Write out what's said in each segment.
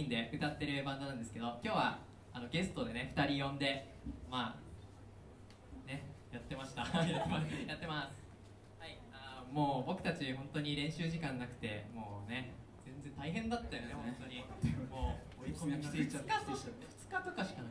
人で歌ってるバンドなんですけど、今日はゲストでね2人呼んでまあねやってましたやってます。はい、もう僕たち本当に練習時間なくてもうね全然大変だったよね本当に。もう追い込みが2日とかしかない。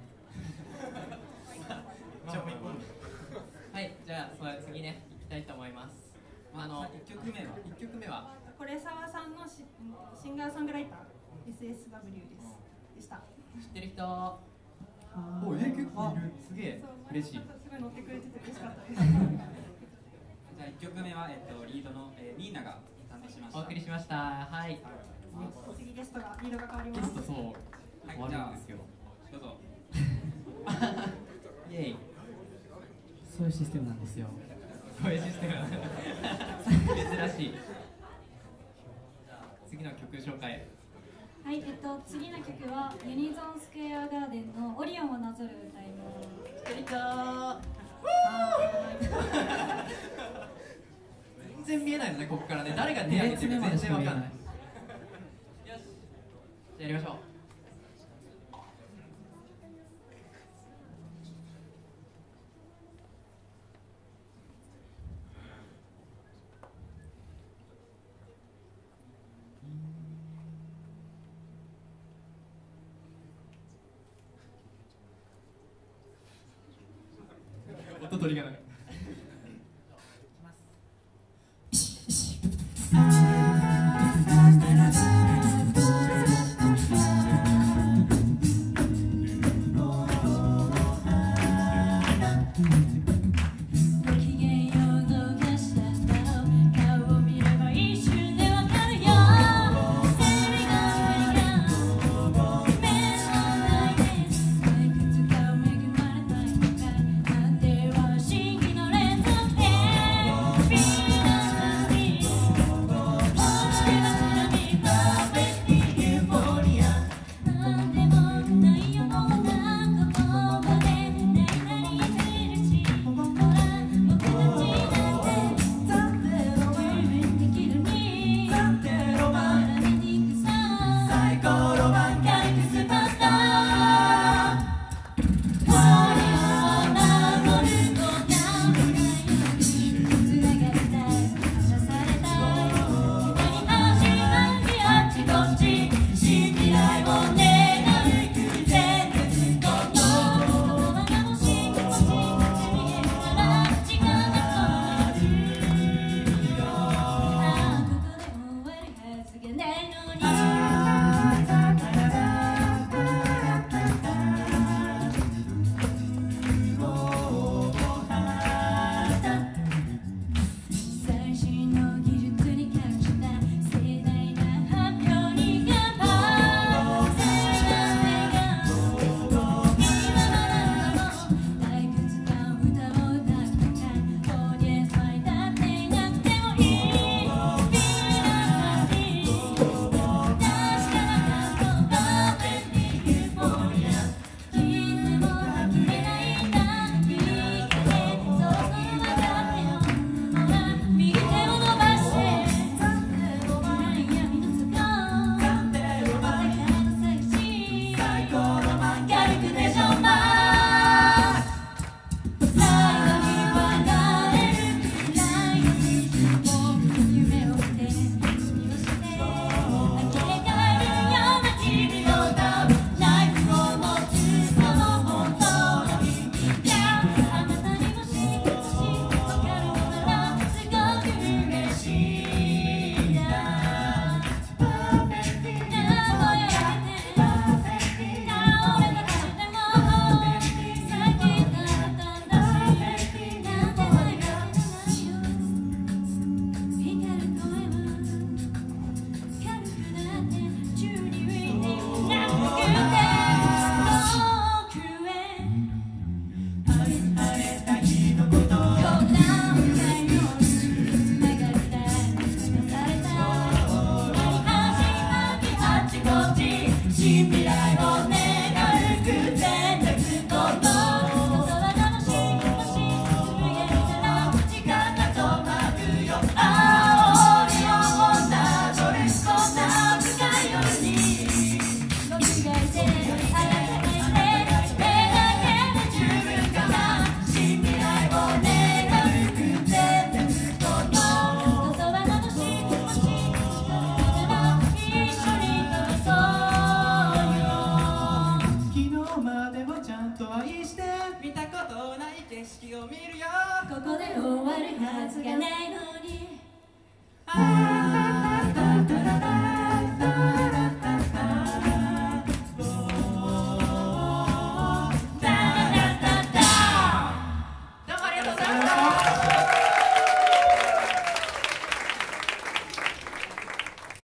はい、じゃあ次ね行きたいと思います。1曲目はこれ沢さんのシンガーソングライター SSW でした。 知ってる人？お、結構いる。すげえ嬉しい。 すごい乗ってくれてて嬉しかったです。 じゃあ1曲目は、リードの、ニーナが担当しました。 お送りしました。はい。 次ゲストがリードが変わります。 ゲストそう、 はい、 変わるんですよ。 どうぞ。 イエイ。 そういうシステムなんですよ。 そういうシステム珍しい。次の曲紹介。 はい、次の曲はユニゾンスクエアガーデンのオリオンをなぞる歌います。 知ってる人？全然見えないのね、ここからね。誰が手挙げてるか全然わかんない。よし、じゃあやりましょう。音取りがない。 Singing 先を見るよここで終わるはずがないのにああ